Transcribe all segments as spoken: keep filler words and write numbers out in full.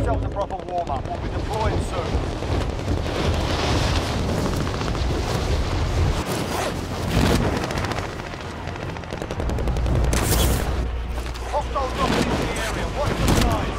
yourselves a proper warm-up. We'll be deploying soon. Hostiles dropping into the area. Watch the skies.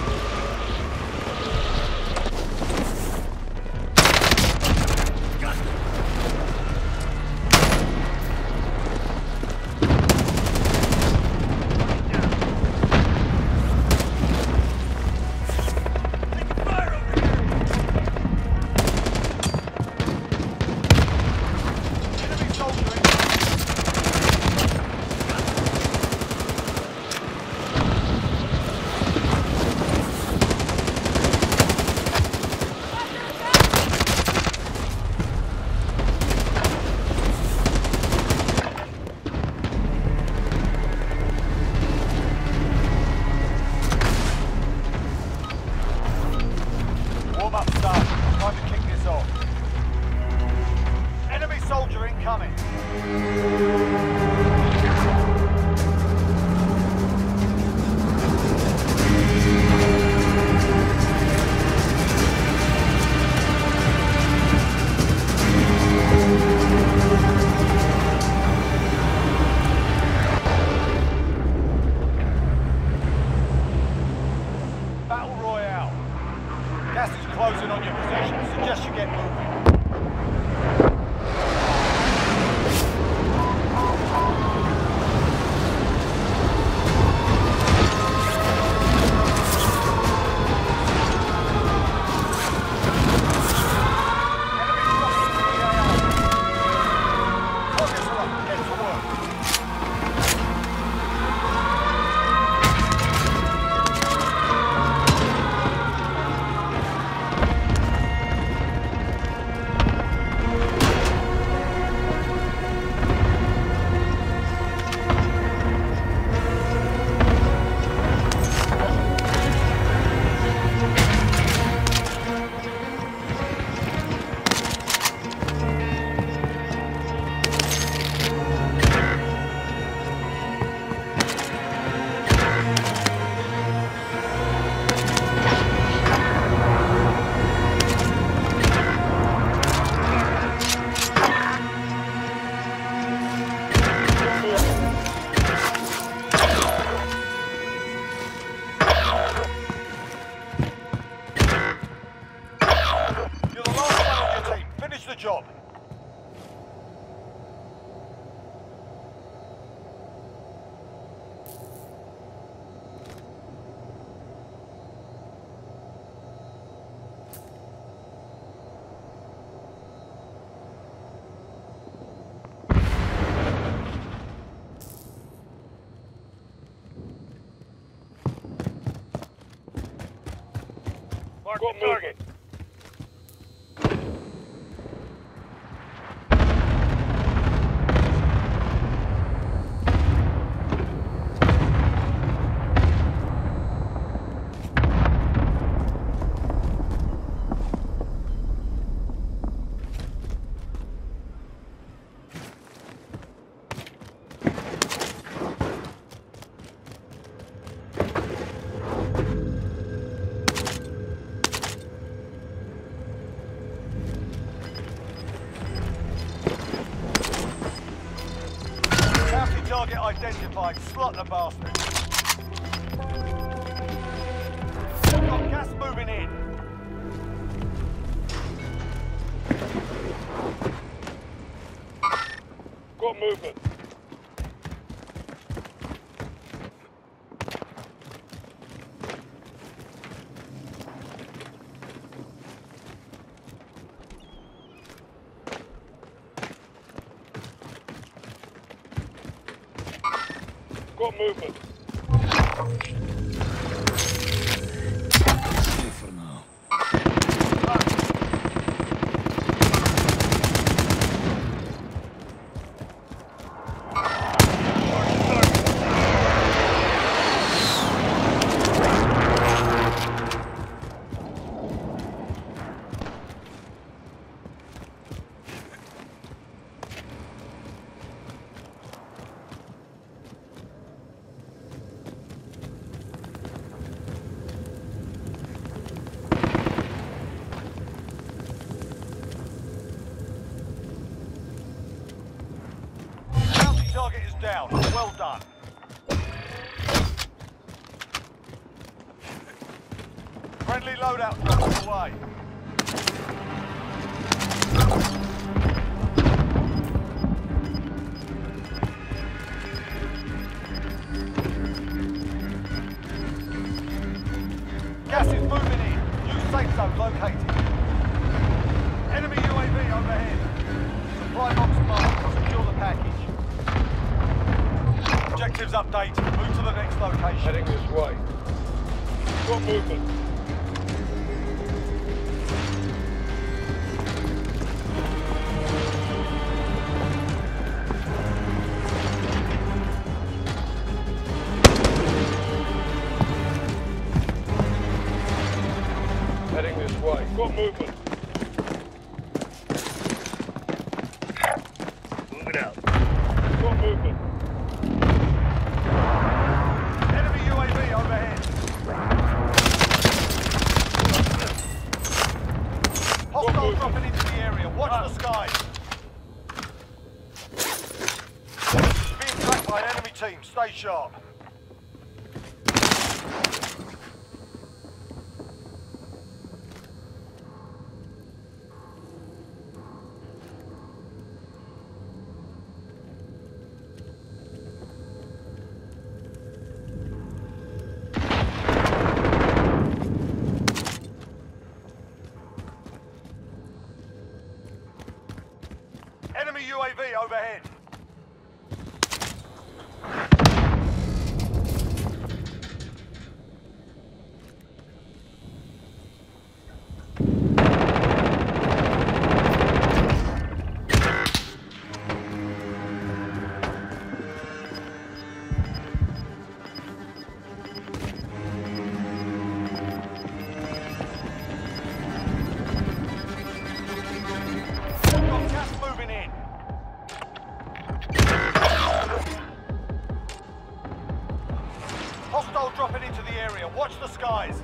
Closing on your position. Suggest you get moving. Job. Mark the target. Target identified. Slot the bastard. Got gas moving in. Got movement. Got movement. Safe for now. down. Well done. Friendly loadout dropping away. Gas is moving in. New safe zone located. Enemy U A V overhead. Supply box marked. Secure the package. Objectives updated. Move to the next location. Heading this way. Got movement. Heading this way. Got movement. Moving out. Got movement. Enemy U A V overhead. Hostile dropping into the area. Watch the skies. Being tracked by an enemy team. Stay sharp. Enemy U A V overhead. Got gas moving in. Hostile dropping into the area. Watch the skies.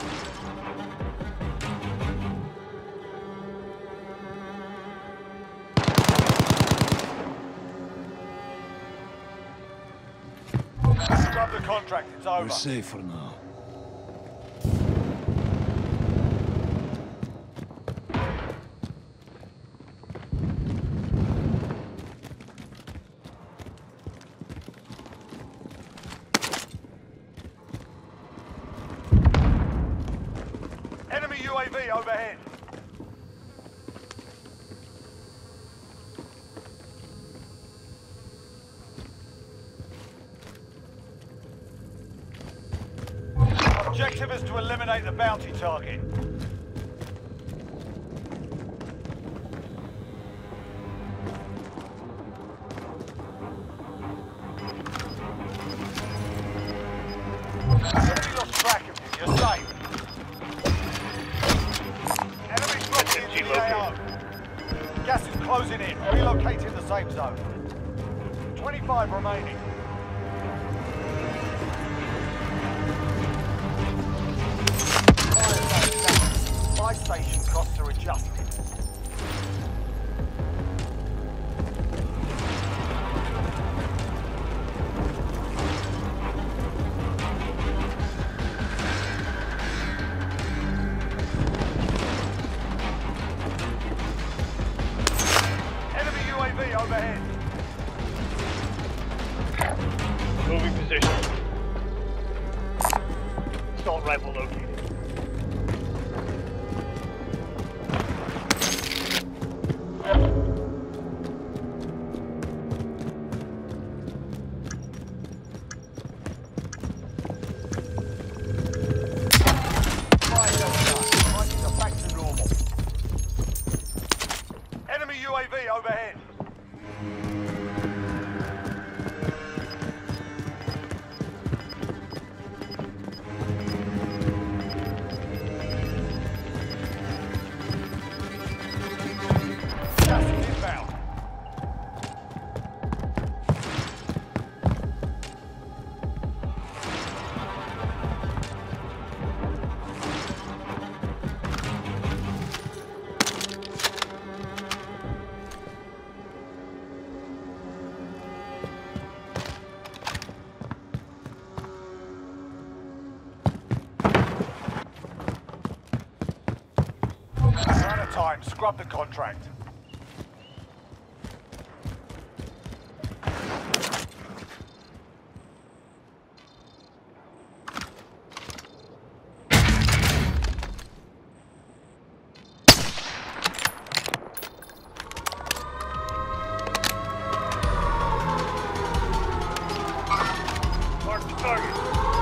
Grab the contract. It's over. We're safe for now. Enemy U A V overhead. Objective is to eliminate the bounty target. Enemy lost track of you. You're safe. Enemy dropping into the A O. Gas is closing in. Relocating the safe zone. twenty-five remaining. Fire station costs are adjusted. Enemy U A V overhead. Moving position. Assault rifle located. Fire Delta. Prices are back to normal. Enemy U A V overhead. time. Scrub the contract. Mark the target.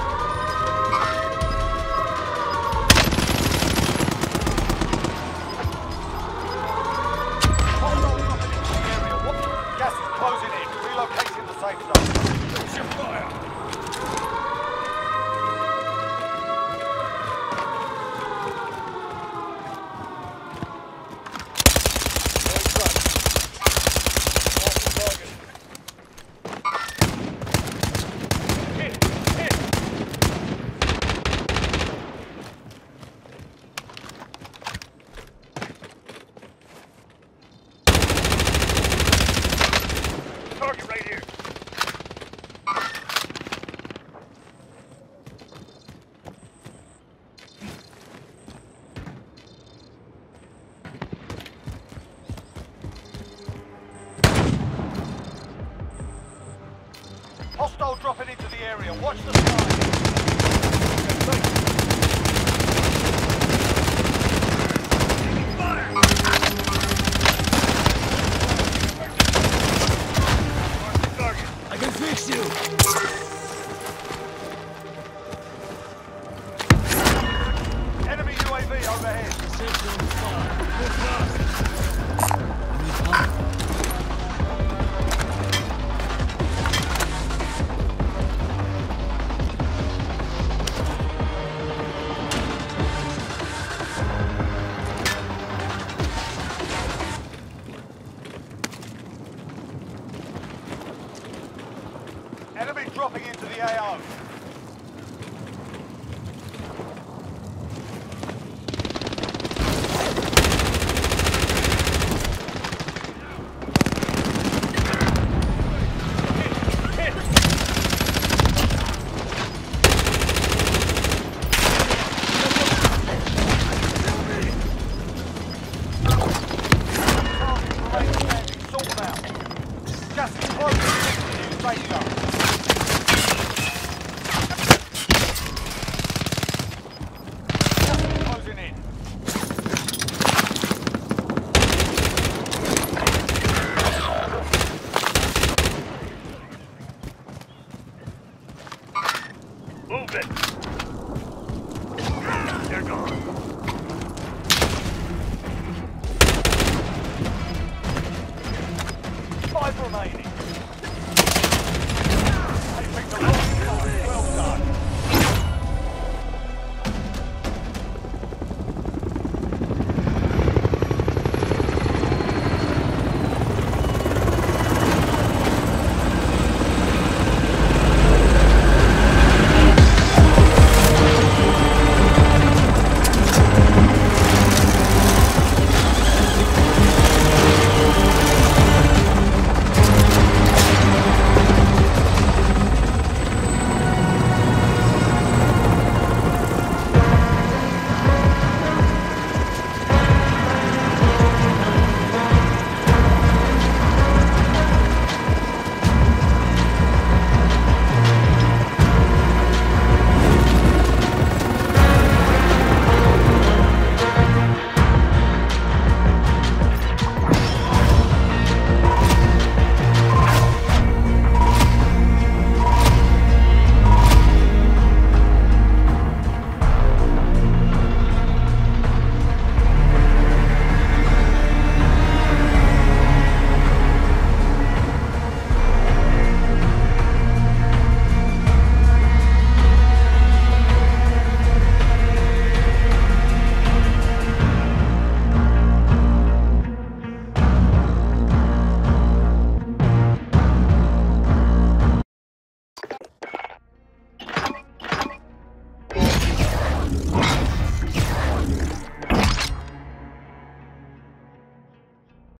Gas is closing in. Relocating the safe zone. Lose your fire. Target right here. Hostile dropping into the area. Watch the sky. Mark the target. I can fix you! Enemy U A V overhead. Safe zone fire. Go fast!